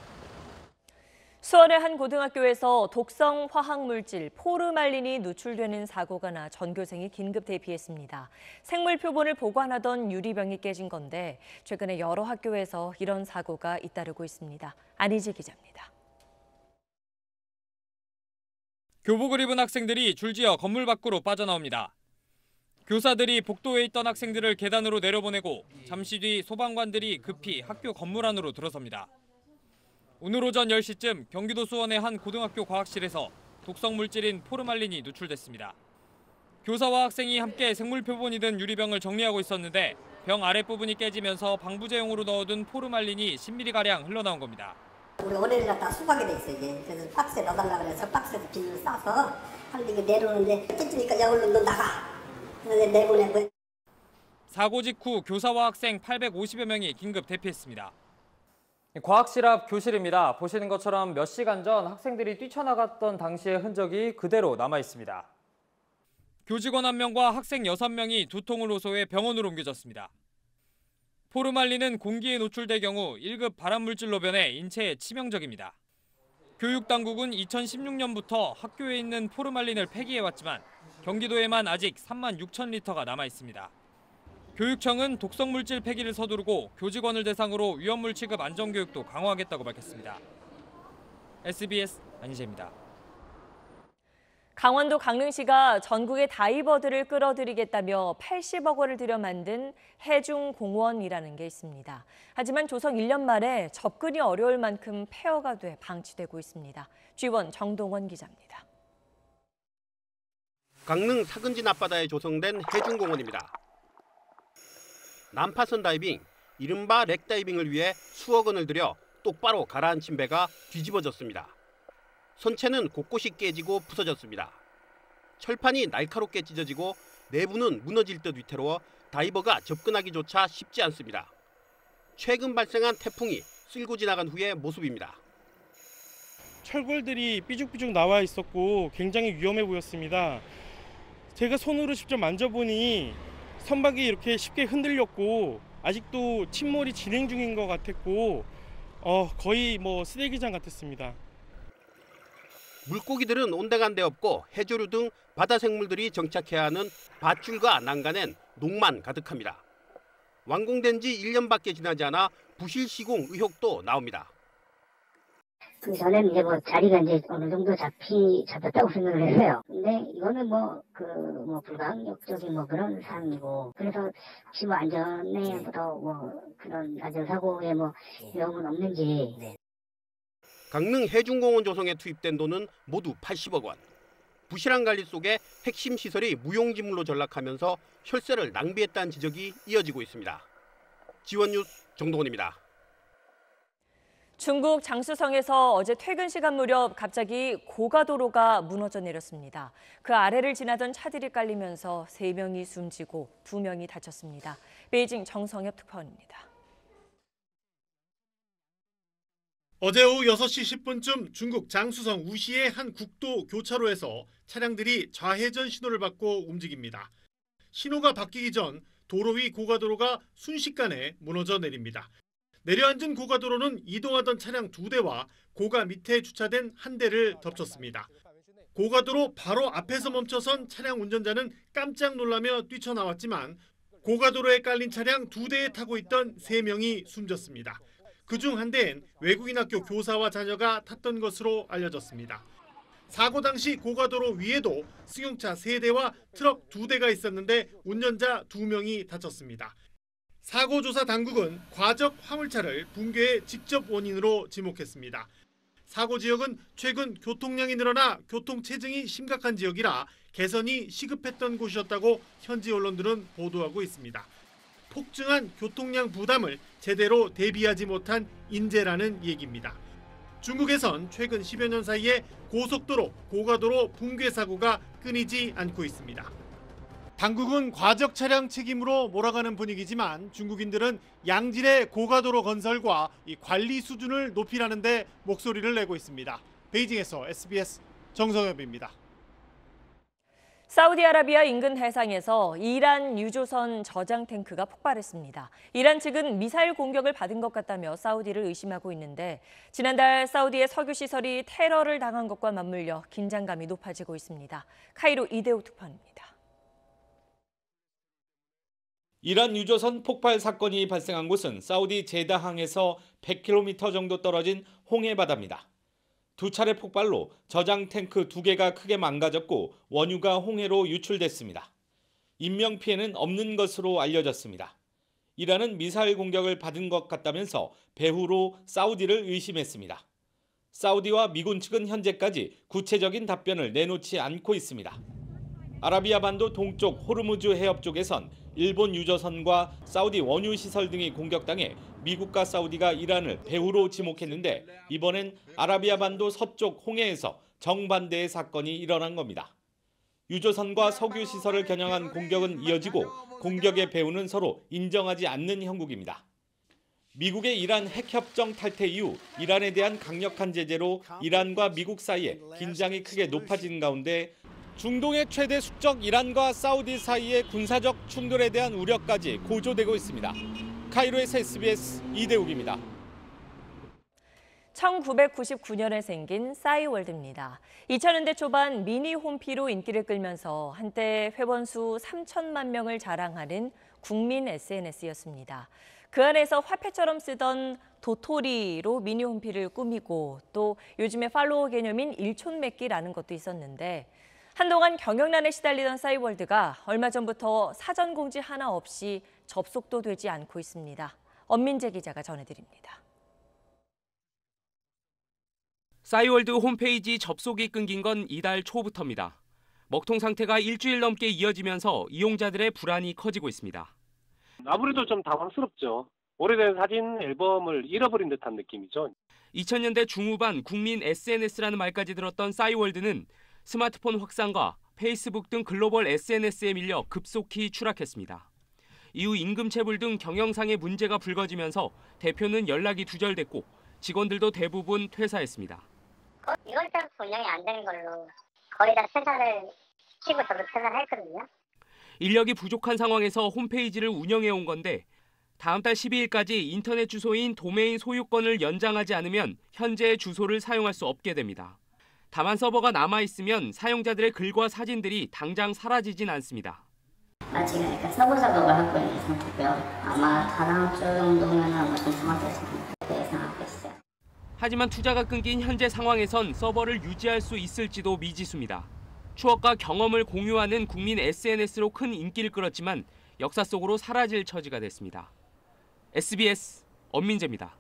수원의 한 고등학교에서 독성 화학물질 포르말린이 누출되는 사고가 나 전교생이 긴급 대피했습니다. 생물 표본을 보관하던 유리병이 깨진 건데 최근에 여러 학교에서 이런 사고가 잇따르고 있습니다. 안희지 기자입니다. 교복을 입은 학생들이 줄지어 건물 밖으로 빠져나옵니다. 교사들이 복도에 있던 학생들을 계단으로 내려보내고 잠시 뒤 소방관들이 급히 학교 건물 안으로 들어섭니다. 오늘 오전 10시쯤 경기도 수원의 한 고등학교 과학실에서 독성 물질인 포르말린이 누출됐습니다. 교사와 학생이 함께 생물 표본이 든 유리병을 정리하고 있었는데 병 아랫부분이 깨지면서 방부제용으로 넣어둔 포르말린이 10ml가량 흘러나온 겁니다. 우리 올해를 갖다 수박이 돼 있어요. 이제. 그래서 박스에 넣어달라고 그래서 박스에서 비닐을 싸서 하는데 이게 내려오는데 깨지니까 야 얼른 너 나가. 그래서 내보내고. 사고 직후 교사와 학생 850여 명이 긴급 대피했습니다. 과학실 앞 교실입니다. 보시는 것처럼 몇 시간 전 학생들이 뛰쳐나갔던 당시의 흔적이 그대로 남아 있습니다. 교직원 1명과 학생 6명이 두통을 호소해 병원으로 옮겨졌습니다. 포르말린은 공기에 노출될 경우 1급 발암물질로 변해 인체에 치명적입니다. 교육당국은 2016년부터 학교에 있는 포르말린을 폐기해왔지만 경기도에만 아직 3만 6천 리터가 남아 있습니다. 교육청은 독성물질 폐기를 서두르고 교직원을 대상으로 위험물 취급 안전교육도 강화하겠다고 밝혔습니다. SBS 안희재입니다. 강원도 강릉시가 전국의 다이버들을 끌어들이겠다며 80억 원을 들여 만든 해중공원이라는 게 있습니다. 하지만 조성 1년 만에 접근이 어려울 만큼 폐허가 돼 방치되고 있습니다. G1 정동원 기자입니다. 강릉 사근진 앞바다에 조성된 해중공원입니다. 난파선 다이빙, 이른바 렉다이빙을 위해 수억 원을 들여 똑바로 가라앉힌 배가 뒤집어졌습니다. 선체는 곳곳이 깨지고 부서졌습니다. 철판이 날카롭게 찢어지고 내부는 무너질 듯 위태로워 다이버가 접근하기조차 쉽지 않습니다. 최근 발생한 태풍이 쓸고 지나간 후의 모습입니다. 철골들이 삐죽삐죽 나와 있었고 굉장히 위험해 보였습니다. 제가 손으로 직접 만져보니 선박이 이렇게 쉽게 흔들렸고 아직도 침몰이 진행 중인 것 같았고 거의 쓰레기장 같았습니다. 물고기들은 온데간데 없고 해조류 등 바다 생물들이 정착해야 하는 밧줄과 난간엔 녹만 가득합니다. 완공된 지 1년밖에 지나지 않아 부실 시공 의혹도 나옵니다. 그 전에는 이제 자리가 이제 어느 정도 잡혔다고 생각을 했어요. 근데 이거는 불가항력적인 그런 사항이고, 그래서 혹시 안전에부터 그런 안전사고에 위험은 없는지. 강릉 해중공원 조성에 투입된 돈은 모두 80억 원. 부실한 관리 속에 핵심 시설이 무용지물로 전락하면서 혈세를 낭비했다는 지적이 이어지고 있습니다. G1 뉴스 정동원입니다. 중국 장쑤성에서 어제 퇴근 시간 무렵 갑자기 고가도로가 무너져 내렸습니다. 그 아래를 지나던 차들이 깔리면서 3명이 숨지고 2명이 다쳤습니다. 베이징 정성엽 특파원입니다. 어제 오후 6시 10분쯤 중국 장쑤성 우시의 한 국도 교차로에서 차량들이 좌회전 신호를 받고 움직입니다. 신호가 바뀌기 전 도로 위 고가도로가 순식간에 무너져 내립니다. 내려앉은 고가도로는 이동하던 차량 2대와 고가 밑에 주차된 1대를 덮쳤습니다. 고가도로 바로 앞에서 멈춰선 차량 운전자는 깜짝 놀라며 뛰쳐나왔지만 고가도로에 깔린 차량 2대에 타고 있던 3명이 숨졌습니다. 그중 1대엔 외국인 학교 교사와 자녀가 탔던 것으로 알려졌습니다. 사고 당시 고가도로 위에도 승용차 3대와 트럭 2대가 있었는데 운전자 2명이 다쳤습니다. 사고 조사 당국은 과적 화물차를 붕괴의 직접 원인으로 지목했습니다. 사고 지역은 최근 교통량이 늘어나 교통체증이 심각한 지역이라 개선이 시급했던 곳이었다고 현지 언론들은 보도하고 있습니다. 폭증한 교통량 부담을 제대로 대비하지 못한 인재라는 얘기입니다. 중국에선 최근 10여 년 사이에 고속도로, 고가도로 붕괴 사고가 끊이지 않고 있습니다. 당국은 과적 차량 책임으로 몰아가는 분위기지만 중국인들은 양질의 고가도로 건설과 이 관리 수준을 높이라는 데 목소리를 내고 있습니다. 베이징에서 SBS 정성엽입니다. 사우디아라비아 인근 해상에서 이란 유조선 저장 탱크가 폭발했습니다. 이란 측은 미사일 공격을 받은 것 같다며 사우디를 의심하고 있는데 지난달 사우디의 석유 시설이 테러를 당한 것과 맞물려 긴장감이 높아지고 있습니다. 카이로 이대호 특파원입니다. 이란 유조선 폭발 사건이 발생한 곳은 사우디 제다항에서 100km 정도 떨어진 홍해 바다입니다. 2차례 폭발로 저장 탱크 2개가 크게 망가졌고 원유가 홍해로 유출됐습니다. 인명피해는 없는 것으로 알려졌습니다. 이란은 미사일 공격을 받은 것 같다면서 배후로 사우디를 의심했습니다. 사우디와 미군 측은 현재까지 구체적인 답변을 내놓지 않고 있습니다. 아라비아 반도 동쪽 호르무즈 해협 쪽에선 일본 유조선과 사우디 원유 시설 등이 공격당해 미국과 사우디가 이란을 배후로 지목했는데 이번엔 아라비아 반도 서쪽 홍해에서 정반대의 사건이 일어난 겁니다. 유조선과 석유 시설을 겨냥한 공격은 이어지고 공격의 배후는 서로 인정하지 않는 형국입니다. 미국의 이란 핵협정 탈퇴 이후 이란에 대한 강력한 제재로 이란과 미국 사이에 긴장이 크게 높아진 가운데 중동의 최대 숙적 이란과 사우디 사이의 군사적 충돌에 대한 우려까지 고조되고 있습니다. 카이로에서 SBS 이대욱입니다. 1999년에 생긴 싸이월드입니다. 2000년대 초반 미니 홈피로 인기를 끌면서 한때 회원수 3천만 명을 자랑하는 국민 SNS였습니다. 그 안에서 화폐처럼 쓰던 도토리로 미니 홈피를 꾸미고 또 요즘의 팔로워 개념인 일촌맺기라는 것도 있었는데 한동안 경영난에 시달리던 싸이월드가 얼마 전부터 사전 공지 하나 없이 접속도 되지 않고 있습니다. 엄민재 기자가 전해드립니다. 싸이월드 홈페이지 접속이 끊긴 건 이달 초부터입니다. 먹통 상태가 일주일 넘게 이어지면서 이용자들의 불안이 커지고 있습니다. 아무래도 좀 당황스럽죠. 오래된 사진 앨범을 잃어버린 듯한 느낌이죠. 2000년대 중후반 국민 SNS라는 말까지 들었던 싸이월드는 스마트폰 확산과 페이스북 등 글로벌 SNS에 밀려 급속히 추락했습니다. 이후 임금체불 등 경영상의 문제가 불거지면서 대표는 연락이 두절됐고 직원들도 대부분 퇴사했습니다. 이것저것 운영이 안 되는 걸로 거의 다 퇴사를 시키고 저도 퇴사를 했거든요. 인력이 부족한 상황에서 홈페이지를 운영해온 건데 다음 달 12일까지 인터넷 주소인 도메인 소유권을 연장하지 않으면 현재의 주소를 사용할 수 없게 됩니다. 다만 서버가 남아있으면 사용자들의 글과 사진들이 당장 사라지진 않습니다. 지금 약간 서버 작업을 하고 있는 상태고요. 아마 다다음 주 정도면 좀 정확히 예상하고 있어요. 하지만 투자가 끊긴 현재 상황에선 서버를 유지할 수 있을지도 미지수입니다. 추억과 경험을 공유하는 국민 SNS로 큰 인기를 끌었지만 역사 속으로 사라질 처지가 됐습니다. SBS 엄민재입니다.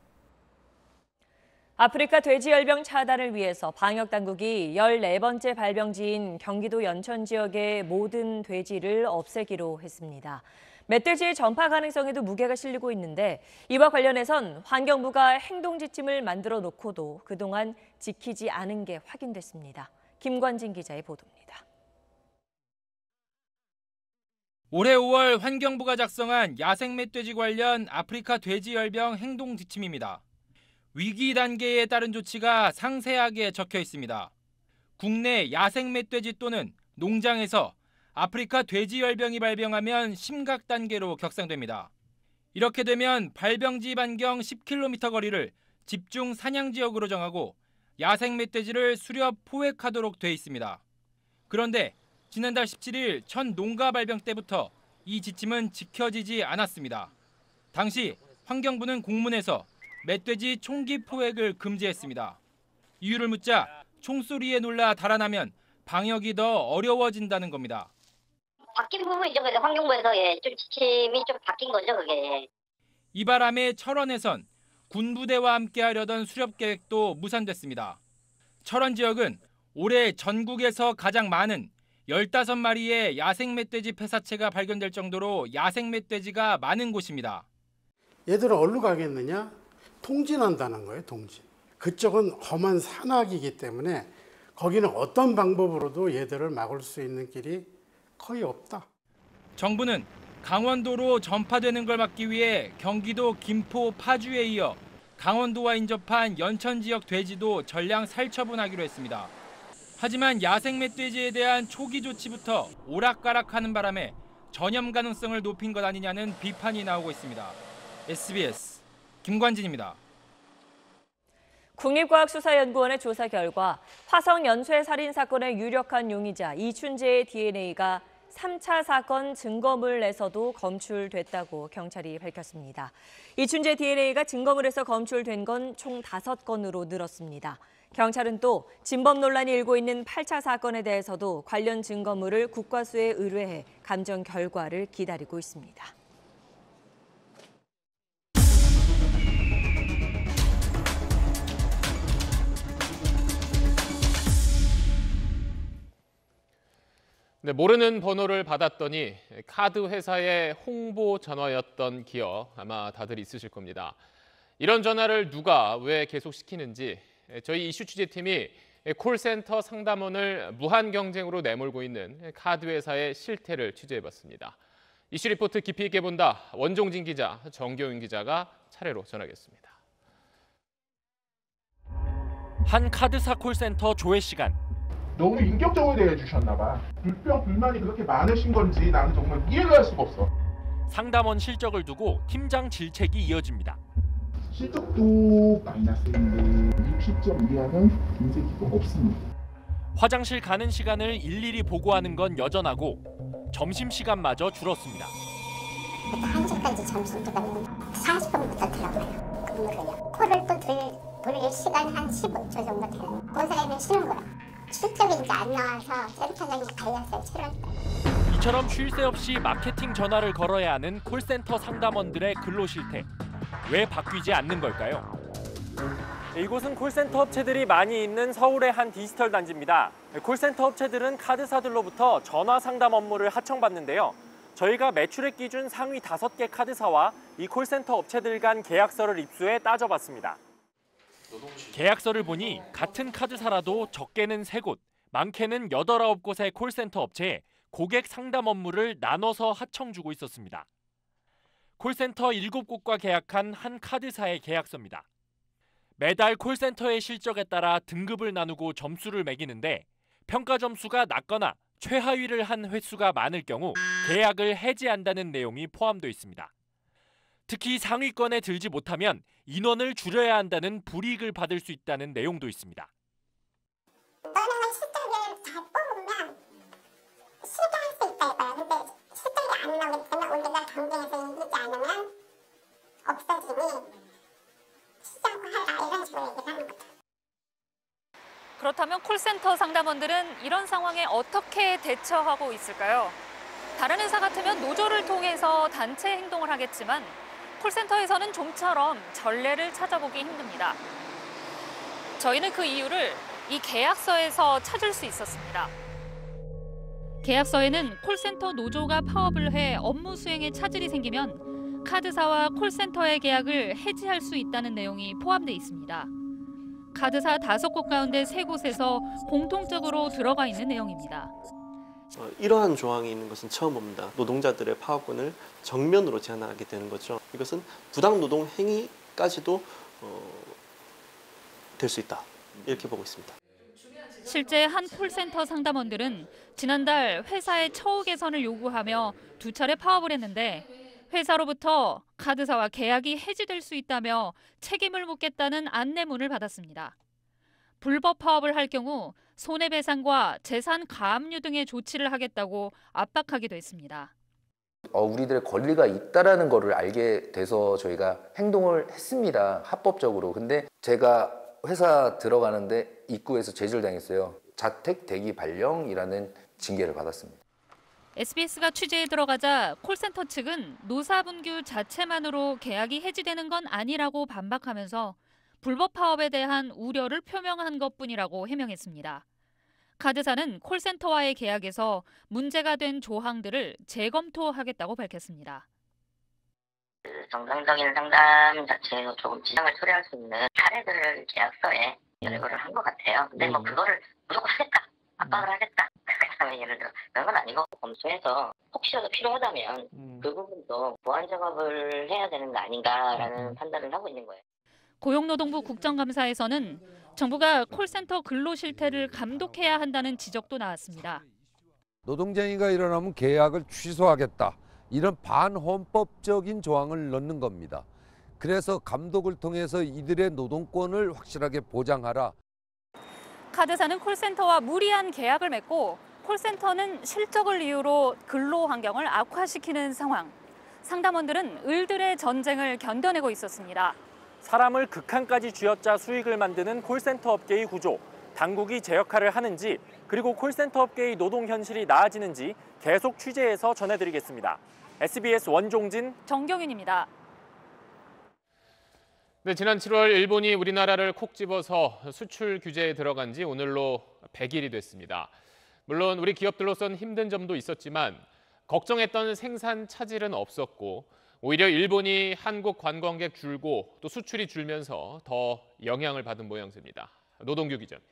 아프리카 돼지열병 차단을 위해서 방역당국이 14번째 발병지인 경기도 연천 지역의 모든 돼지를 없애기로 했습니다. 멧돼지의 전파 가능성에도 무게가 실리고 있는데 이와 관련해선 환경부가 행동지침을 만들어 놓고도 그동안 지키지 않은 게 확인됐습니다. 김관진 기자의 보도입니다. 올해 5월 환경부가 작성한 야생 멧돼지 관련 아프리카 돼지열병 행동지침입니다. 위기 단계에 따른 조치가 상세하게 적혀 있습니다. 국내 야생 멧돼지 또는 농장에서 아프리카 돼지열병이 발병하면 심각 단계로 격상됩니다. 이렇게 되면 발병지 반경 10km 거리를 집중 사냥 지역으로 정하고 야생 멧돼지를 수렵 포획하도록 돼 있습니다. 그런데 지난달 17일 첫 농가 발병 때부터 이 지침은 지켜지지 않았습니다. 당시 환경부는 공문에서 멧돼지 총기 포획을 금지했습니다. 이유를 묻자 총소리에 놀라 달아나면 방역이 더 어려워진다는 겁니다. 바뀐 부분이죠. 그래서 환경부에서 좀 지침이 좀 바뀐 거죠, 그게. 이 바람에 철원에선 군부대와 함께 하려던 수렵 계획도 무산됐습니다. 철원 지역은 올해 전국에서 가장 많은 15마리의 야생 멧돼지 폐사체가 발견될 정도로 야생 멧돼지가 많은 곳입니다. 얘들은 어디로 가겠느냐? 통진한다는 거예요, 통진. 그쪽은 험한 산악이기 때문에 거기는 어떤 방법으로도 얘들을 막을 수 있는 길이 거의 없다. 정부는 강원도로 전파되는 걸 막기 위해 경기도 김포, 파주에 이어 강원도와 인접한 연천 지역 돼지도 전량 살처분하기로 했습니다. 하지만 야생 멧돼지에 대한 초기 조치부터 오락가락하는 바람에 전염 가능성을 높인 것 아니냐는 비판이 나오고 있습니다. SBS 김관진입니다. 국립과학수사연구원의 조사 결과 화성 연쇄 살인 사건의 유력한 용의자 이춘재의 DNA가 3차 사건 증거물에서도 검출됐다고 경찰이 밝혔습니다. 이춘재 DNA가 증거물에서 검출된 건 총 5건으로 늘었습니다. 경찰은 또 진범 논란이 일고 있는 8차 사건에 대해서도 관련 증거물을 국과수에 의뢰해 감정 결과를 기다리고 있습니다. 네, 모르는 번호를 받았더니 카드 회사의 홍보 전화였던 기억 아마 다들 있으실 겁니다. 이런 전화를 누가 왜 계속 시키는지 저희 이슈 취재팀이 콜센터 상담원을 무한 경쟁으로 내몰고 있는 카드 회사의 실태를 취재해봤습니다. 이슈 리포트 깊이 있게 본다. 원종진 기자, 정교윤 기자가 차례로 전하겠습니다. 한 카드사 콜센터 조회 시간. 너무 인격적으로 대해주셨나 봐. 불만이 그렇게 많으신 건지 나는 정말 이해가 할 수가 없어. 상담원 실적을 두고 팀장 질책이 이어집니다. 실적도 마이너스인데 60점 이하는 인쇄기가 없습니다. 화장실 가는 시간을 일일이 보고하는 건 여전하고 점심시간마저 줄었습니다. 1시까지 점심 기다리면 40분부터 들어가요. 근무를요. 코를 또 돌릴 시간이 한 15초 정도 되는 그 사이는 쉬는 거예요. 실적이 이제 안 나와서 센터장이 달렸어요. 7월달. 이처럼 쉴 새 없이 마케팅 전화를 걸어야 하는 콜센터 상담원들의 근로 실태. 왜 바뀌지 않는 걸까요? 이곳은 콜센터 업체들이 많이 있는 서울의 한 디지털 단지입니다. 콜센터 업체들은 카드사들로부터 전화 상담 업무를 하청받는데요. 저희가 매출액 기준 상위 5개 카드사와 이 콜센터 업체들 간 계약서를 입수해 따져봤습니다. 계약서를 보니 같은 카드사라도 적게는 3곳, 많게는 8, 9곳의 콜센터 업체에 고객 상담 업무를 나눠서 하청주고 있었습니다. 콜센터 7곳과 계약한 한 카드사의 계약서입니다. 매달 콜센터의 실적에 따라 등급을 나누고 점수를 매기는데 평가 점수가 낮거나 최하위를 한 횟수가 많을 경우 계약을 해지한다는 내용이 포함되어 있습니다. 특히 상위권에 들지 못하면 인원을 줄여야 한다는 불이익을 받을 수 있다는 내용도 있습니다. 너는 실적을 잘 뽑으면 쉽게 할 수 있다 이거야. 근데 실적이 안 나오기 때문에 우리가 경쟁에서 이기지 않으면 없어지니 시장화하라 이런 식으로 얘기를 하는 거죠. 그렇다면 콜센터 상담원들은 이런 상황에 어떻게 대처하고 있을까요? 다른 회사 같으면 노조를 통해서 단체 행동을 하겠지만 콜센터에서는 좀처럼 전례를 찾아보기 힘듭니다. 저희는 그 이유를 이 계약서에서 찾을 수 있었습니다. 계약서에는 콜센터 노조가 파업을 해 업무 수행에 차질이 생기면 카드사와 콜센터의 계약을 해지할 수 있다는 내용이 포함되어 있습니다. 카드사 5곳 가운데 3곳에서 공통적으로 들어가 있는 내용입니다. 이러한 조항이 있는 것은 처음 봅니다. 노동자들의 파업권을 정면으로 제한하게 되는 거죠. 이것은 부당노동 행위까지도 될 수 있다. 이렇게 보고 있습니다. 실제 한 콜센터 상담원들은 지난달 회사의 처우 개선을 요구하며 2차례 파업을 했는데 회사로부터 카드사와 계약이 해지될 수 있다며 책임을 묻겠다는 안내문을 받았습니다. 불법 파업을 할 경우 손해배상과 재산 가압류 등의 조치를 하겠다고 압박하기도 했습니다. 우리들의 권리가 있다라는 거를 알게 돼서 저희가 행동을 했습니다. 합법적으로. 근데 제가 회사 들어가는데 입구에서 제지당했어요. 자택 대기 발령이라는 징계를 받았습니다. SBS가 취재에 들어가자 콜센터 측은 노사분규 자체만으로 계약이 해지되는 건 아니라고 반박하면서 불법 파업에 대한 우려를 표명한 것뿐이라고 해명했습니다. 카드사는 콜센터와의 계약에서 문제가 된 조항들을 재검토하겠다고 밝혔습니다. 정상적인 상담 자체로 조금 지장을 초래할 수 있는 사례들을 계약서에 연락을 한 것 같아요. 근데 뭐 그거를 무조건 하겠다, 압박을 하겠다. 그다음에 예를 들어 그런 건 아니고 검토해서 혹시라도 필요하다면 그 부분도 보완 작업을 해야 되는 거 아닌가라는 판단을 하고 있는 거예요. 고용노동부 국정감사에서는 정부가 콜센터 근로 실태를 감독해야 한다는 지적도 나왔습니다. 노동쟁의가 일어나면 계약을 취소하겠다. 이런 반헌법적인 조항을 넣는 겁니다. 그래서 감독을 통해서 이들의 노동권을 확실하게 보장하라. 카드사는 콜센터와 무리한 계약을 맺고 콜센터는 실적을 이유로 근로 환경을 악화시키는 상황. 상담원들은 을들의 전쟁을 견뎌내고 있었습니다. 사람을 극한까지 쥐어짜 수익을 만드는 콜센터 업계의 구조, 당국이 제 역할을 하는지, 그리고 콜센터 업계의 노동 현실이 나아지는지 계속 취재해서 전해드리겠습니다. SBS 원종진, 정경윤입니다. 네, 지난 7월 일본이 우리나라를 콕 집어서 수출 규제에 들어간 지 오늘로 100일이 됐습니다. 물론 우리 기업들로선 힘든 점도 있었지만 걱정했던 생산 차질은 없었고 오히려 일본이 한국 관광객 줄고 또 수출이 줄면서 더 영향을 받은 모양새입니다. 노동규 기자입니다.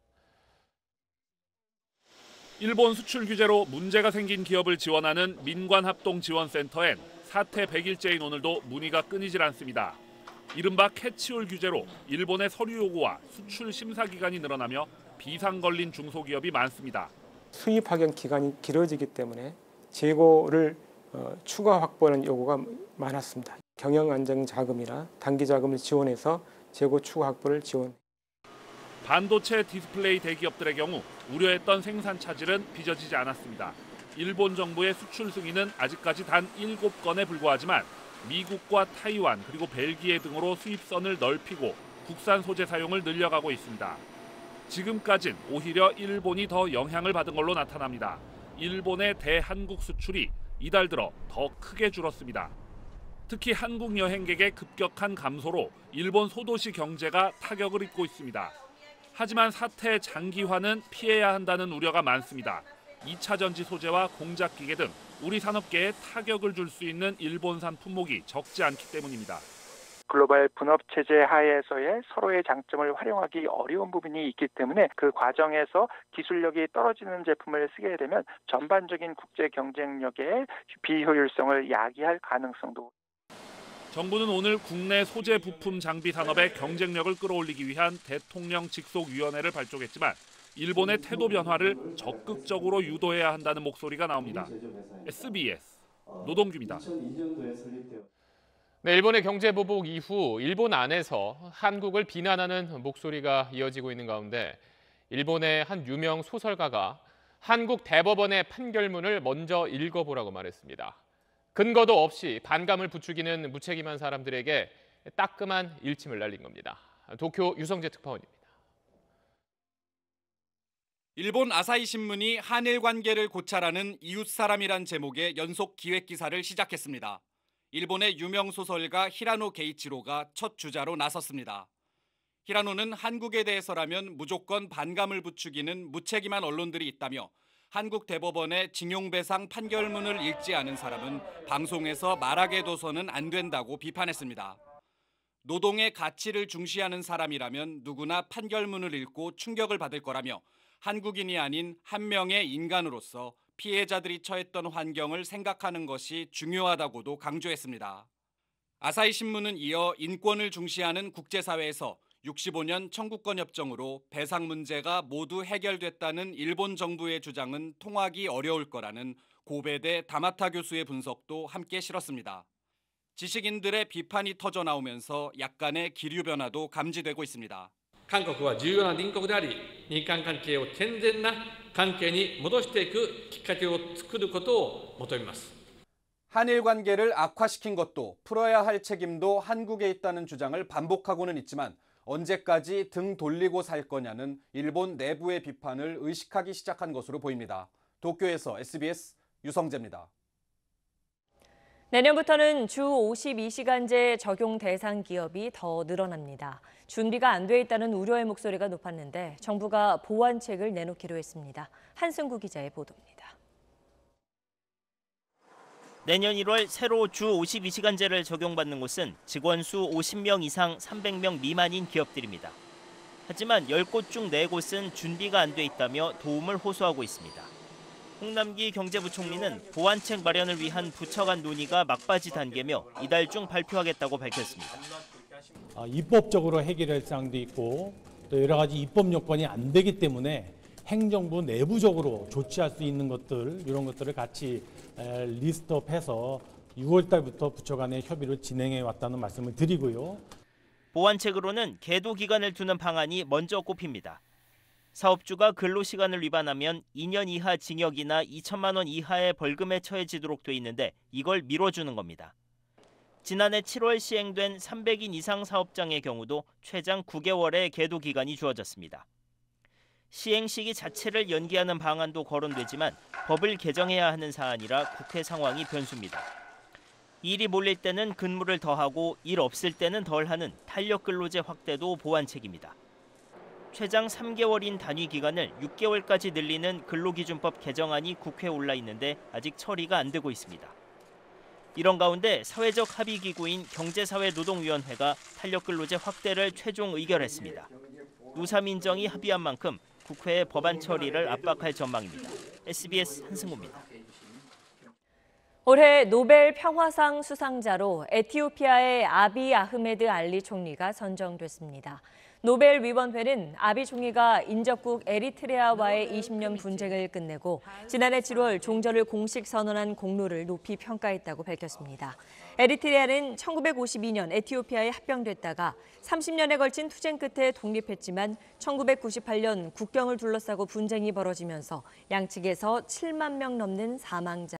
일본 수출 규제로 문제가 생긴 기업을 지원하는 민관합동지원센터엔 사태 100일째인 오늘도 문의가 끊이질 않습니다. 이른바 캐치홀 규제로 일본의 서류 요구와 수출 심사 기간이 늘어나며 비상 걸린 중소기업이 많습니다. 수입 확연 기간이 길어지기 때문에 재고를 추가 확보하는 요구가 많았습니다. 경영 안정 자금이나 단기 자금을 지원해서 재고 추가 확보를 지원. 반도체 디스플레이 대기업들의 경우 우려했던 생산 차질은 빚어지지 않았습니다. 일본 정부의 수출 승인은 아직까지 단 7건에 불과하지만 미국과 타이완 그리고 벨기에 등으로 수입선을 넓히고 국산 소재 사용을 늘려가고 있습니다. 지금까진 오히려 일본이 더 영향을 받은 걸로 나타납니다. 일본의 대한국 수출이 이달 들어 더 크게 줄었습니다. 특히 한국 여행객의 급격한 감소로 일본 소도시 경제가 타격을 입고 있습니다. 하지만 사태 장기화는 피해야 한다는 우려가 많습니다. 2차 전지 소재와 공작기계 등 우리 산업계에 타격을 줄 수 있는 일본산 품목이 적지 않기 때문입니다. 글로벌 분업 체제 하에서의 서로의 장점을 활용하기 어려운 부분이 있기 때문에 그 과정에서 기술력이 떨어지는 제품을 쓰게 되면 전반적인 국제 경쟁력의 비효율성을 야기할 가능성도. 정부는 오늘 국내 소재 부품 장비 산업의 경쟁력을 끌어올리기 위한 대통령 직속위원회를 발족했지만 일본의 태도 변화를 적극적으로 유도해야 한다는 목소리가 나옵니다. SBS 노동규입니다. 네, 일본의 경제 보복 이후 일본 안에서 한국을 비난하는 목소리가 이어지고 있는 가운데 일본의 한 유명 소설가가 한국 대법원의 판결문을 먼저 읽어보라고 말했습니다. 근거도 없이 반감을 부추기는 무책임한 사람들에게 따끔한 일침을 날린 겁니다. 도쿄 유성재 특파원입니다. 일본 아사히 신문이 한일 관계를 고찰하는 이웃사람이란 제목의 연속 기획 기사를 시작했습니다. 일본의 유명 소설가 히라노 게이치로가 첫 주자로 나섰습니다. 히라노는 한국에 대해서라면 무조건 반감을 부추기는 무책임한 언론들이 있다며 한국 대법원의 징용배상 판결문을 읽지 않은 사람은 방송에서 말하게 둬서는 안 된다고 비판했습니다. 노동의 가치를 중시하는 사람이라면 누구나 판결문을 읽고 충격을 받을 거라며 한국인이 아닌 한 명의 인간으로서 피해자들이 처했던 환경을 생각하는 것이 중요하다고도 강조했습니다. 아사히 신문은 이어 인권을 중시하는 국제사회에서 65년 청구권 협정으로 배상 문제가 모두 해결됐다는 일본 정부의 주장은 통하기 어려울 거라는 고베대 다마타 교수의 분석도 함께 실었습니다. 지식인들의 비판이 터져나오면서 약간의 기류 변화도 감지되고 있습니다. 韓国は重要な隣国であり、日韓関係を健全な関係に戻していくきっかけを作ることを求めます。 한일 관계를 악화시킨 것도 풀어야 할 책임도 한국에 있다는 주장을 반복하고는 있지만 언제까지 등 돌리고 살 거냐는 일본 내부의 비판을 의식하기 시작한 것으로 보입니다. 도쿄에서 SBS 유성재입니다. 내년부터는 주 52시간제 적용 대상 기업이 더 늘어납니다. 준비가 안 돼 있다는 우려의 목소리가 높았는데 정부가 보완책을 내놓기로 했습니다. 한승구 기자의 보도입니다. 내년 1월 새로 주 52시간제를 적용받는 곳은 직원 수 50명 이상 300명 미만인 기업들입니다. 하지만 10곳 중 4곳은 준비가 안 돼 있다며 도움을 호소하고 있습니다. 홍남기 경제부총리는 보완책 마련을 위한 부처 간 논의가 막바지 단계며 이달 중 발표하겠다고 밝혔습니다. 입법적으로 해결할 사항도 있고 또 여러 가지 입법 요건이 안 되기 때문에 행정부 내부적으로 조치할 수 있는 것들 이런 것들을 같이 리스트업해서 6월 달부터 부처 간의 협의를 진행해 왔다는 말씀을 드리고요. 보완책으로는 계도 기간을 두는 방안이 먼저 꼽힙니다. 사업주가 근로시간을 위반하면 2년 이하 징역이나 2천만 원 이하의 벌금에 처해지도록 돼 있는데 이걸 미뤄주는 겁니다. 지난해 7월 시행된 300인 이상 사업장의 경우도 최장 9개월의 계도 기간이 주어졌습니다. 시행 시기 자체를 연기하는 방안도 거론되지만 법을 개정해야 하는 사안이라 국회 상황이 변수입니다. 일이 몰릴 때는 근무를 더하고 일 없을 때는 덜하는 탄력 근로제 확대도 보완책입니다. 최장 3개월인 단위 기간을 6개월까지 늘리는 근로기준법 개정안이 국회에 올라 있는데 아직 처리가 안 되고 있습니다. 이런 가운데 사회적 합의기구인 경제사회노동위원회가 탄력근로제 확대를 최종 의결했습니다. 노사민정이 합의한 만큼 국회의 법안 처리를 압박할 전망입니다. SBS 한승호입니다. 올해 노벨 평화상 수상자로 에티오피아의 아비 아흐메드 알리 총리가 선정됐습니다. 노벨위원회는 아비 총리가 인접국 에리트레아와의 20년 분쟁을 끝내고 지난해 7월 종전을 공식 선언한 공로를 높이 평가했다고 밝혔습니다. 에리트레아는 1952년 에티오피아에 합병됐다가 30년에 걸친 투쟁 끝에 독립했지만 1998년 국경을 둘러싸고 분쟁이 벌어지면서 양측에서 7만 명 넘는 사망자